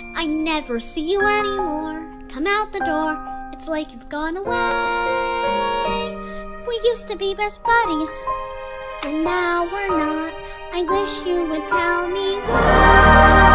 I never see you anymore. Come out the door, it's like you've gone away. We used to be best buddies, and now we're not. I wish you would tell me why.